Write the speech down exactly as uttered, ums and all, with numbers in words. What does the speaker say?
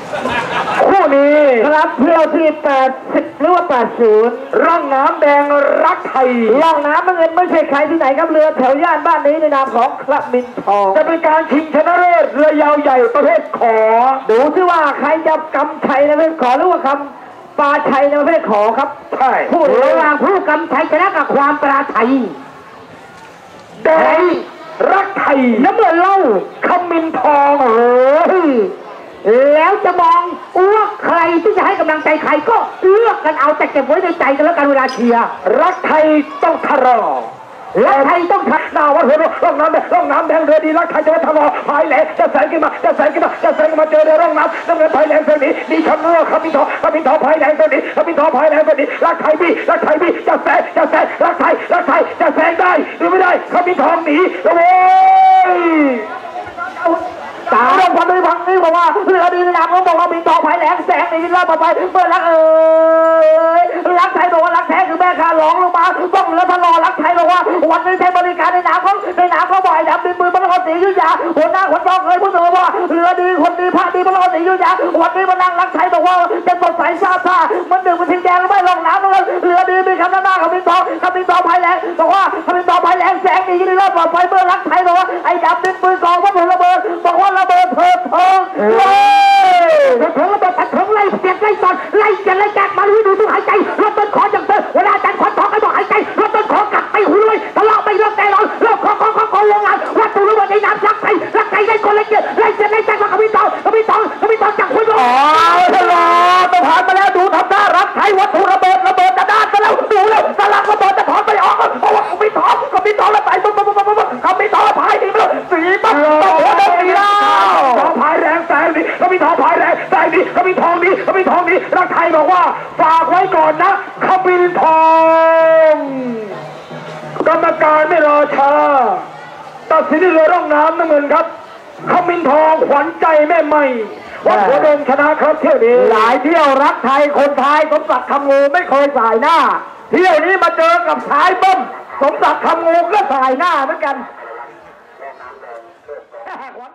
คู่นี้ครับเที่ยวที่แปดสิบหรือว่าแปดสิบร่องน้ำแดงรักไทยร่องน้ำเงินไม่ใช่ใครที่ไหนครับเรือแถวย่านบ้านนี้ในนามของคลับมินทองจะเป็นการชิงชนะเลิศเรือยาวใหญ่ประเภทขอดูซิว่าใครจะกำชัยในประเภทขอหรือว่าคำปลาชัยในประเภทขอครับใช่ผู้ระหว่างผู้กำชัยชนะกับความปลาชัยแดงรักไทยน้ำเงินเล่าคำมินทองเออแล้วจะมองว่าใครที่จะให้กำลังใจใครก็เลือกกันเอาแต่เก็บไว้ในใจกันแล้วกันเวลาเชียร์รักไทยต้องทะเลาะรักไทยต้องทักหน้าวัดหัวร่องน้ำแดงร่องน้ำแดงเรือดีรักไทยจะทะเลาะพายแหลจะแสงขึ้นมาจะแสงขึ้นมาจะแสงขึ้นมาเจอในร่องน้ำน้ำเงินพายแหลงเส้นนี้ดีชำเนื้อขมิ้นทองขมิ้นทองพายแหลงเส้นนี้ขมิ้นทองพายแหลงเส้นนี้รักไทยบี้รักไทยบี้จะแสงจะแสงรักไทยรักไทยจะแสงได้หรือไม่ได้ขมิ้นทองหนีโว้ยตาเรื่องความดีพังนี้บอกว่าเรือดีในน้ำเขาบอกว่ามีทองไผ่แหลงแสงนี่รอบต่อไปเมื่อรักเออรักไทยบอกว่ารักแท้คือแม่คาหลงลงมาต้องเรือทะลอรักไทยบอกว่าวันนี้ใช้บริการในน้ำเขาในน้ำเขาบ่อยดำดินมือพระนครศรีอยุธยาหัวหน้าขนทองเคยพูดถึงว่าเรือดีคนดีพระดีพระนครศรีอยุธยาวันนี้มานั่งรักไทยบอกว่าจะสดใสซาซามันดื่มมันทิ้งแดงไม่ลงน้ำเลยเรือดีมีคำหน้าขมิ้นทองขมิ้นทองไผ่แหลงบอกว่าขมิ้นทองไผ่แหลงแสงนี่รอบต่อไปเมื่อรักไทยบอกว่าไอ้ดำดินมือกองวัตถุระเบิดบอกว่าระเบิดเถิดทองเลยเถิดระเบิดถังไล่เสียงไล่ตอนไล่เสียงไล่แจกมาลุยดูตู้หายใจรถต้นขออย่างเธอเวลาจันทร์ขอทองให้บอกหายใจรถต้นขอกัดไปหูเลยทะเลาะไปเลิกแต่นอนเลิกขอขอขอขอลงงานวัตถุระเบิดในน้ำรักไทยรักไทยได้คนละเกียรติไล่เสียงไล่แจกมาขมิ้นทองขมิ้นทองขมิ้นทองจับคุยอ๋อทะเลาะต้องผ่านมาแล้วดูทำหน้ารักไทยวัตถุระเบิดระเบิดจะด้านกันแล้วดูแล้วสลักระเบิดจะถอนไปออกเพราะว่าขมิ้นทองขมิ้นทองแล้วไปปุ๊บปุ๊บปุ๊บปุ๊บขมิ้นทองพายดีมั้ยสีปั๊บโอ้โหเดินสีแล้วทองพายแรงแสงนี้ขมิ้นทองพายแรงแสงนี้ขมิ้นทองนี้ขมิ้นทองนี้รักไทยบอกว่าฝากไว้ก่อนนะขมิ้นทองกรรมการไม่รอช้าตัดสินที่เรือร่องน้ำน้ำเงินครับขมิ้นทองขวัญใจแม่ใหม่วัดหัวดงชนะครับเที่ยวนี้หลายเที่ยวรักไทยคนไทยสมศักดิ์คำงูไม่เคยสายหน้าเที่ยวนี้มาเจอกับสายบ้มสมศักดิ์คำงูก็สายหน้าเหมือนกัน